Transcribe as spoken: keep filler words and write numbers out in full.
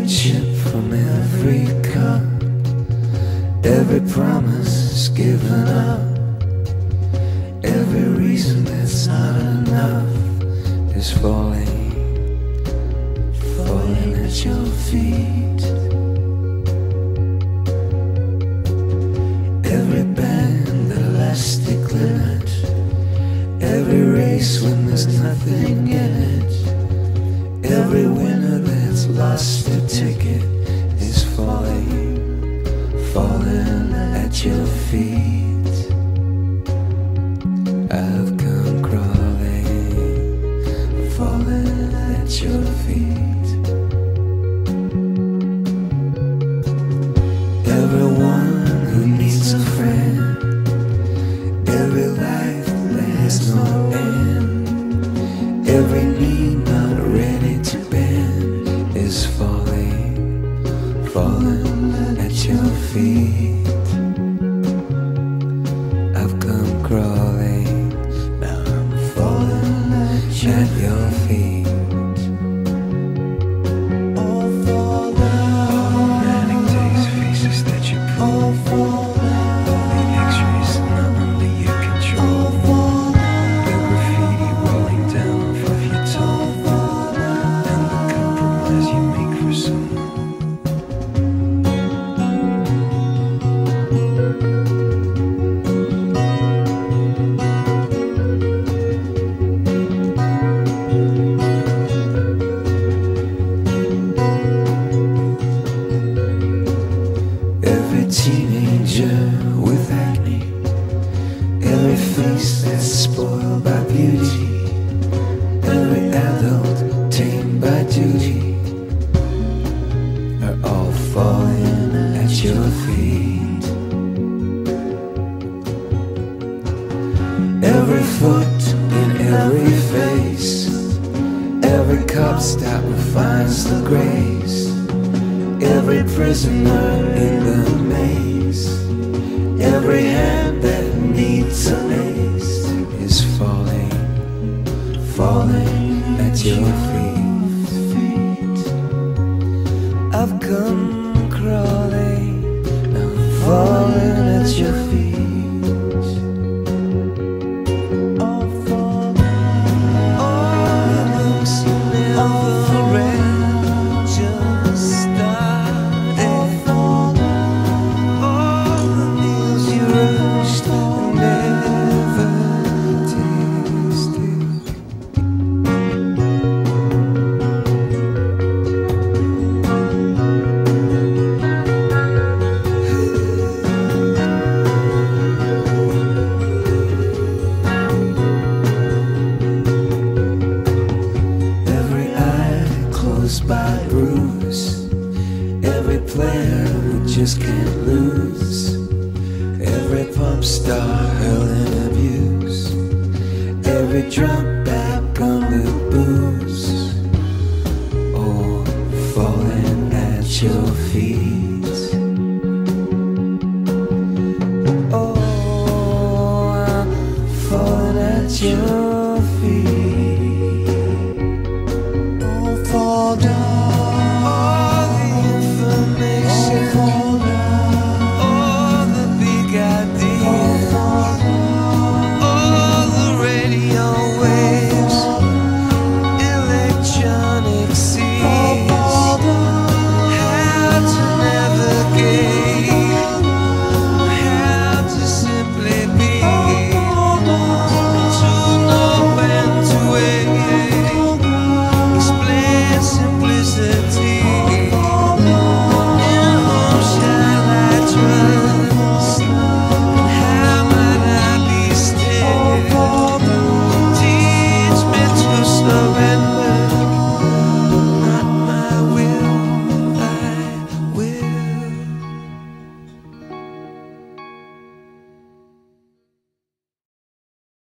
friendship from every cup, every promise given up, every reason that's not enough is falling, falling at your feet. Every band, elastic limit, every race when there's nothing in it, every winner that's lost a ticket is falling, falling at your feet. I've come crawling, falling at your feet. Everyone who needs a friend, every life that has no end, every knee not ready to bend is falling, falling at your feet. I've come crawling, now I'm falling at your feet. Every teenager with acne, every face that's spoiled by beauty, every adult tamed by duty are all falling at your feet. Every foot in every face, every cop stop finds the grace, every prisoner in the maze, every hand that needs an ace is falling, falling at your feet. I've come crawling, I'm falling at your feet. Oh, falling, all the looks you never read just start. All the meals you rushed and never tasted. Every eye closed by bruise, every player who just can't lose, every pop star hurling abuse, every drunk back on the booze, all falling at your feet. Oh, I'm falling at your feet. Oh, fall down.